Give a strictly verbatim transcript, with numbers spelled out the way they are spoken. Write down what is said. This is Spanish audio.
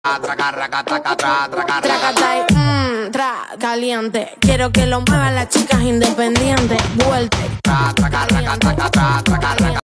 Tracatay, mmm, tra, caliente. Quiero que lo muevan las chicas independientes. Vuelte. Caliente.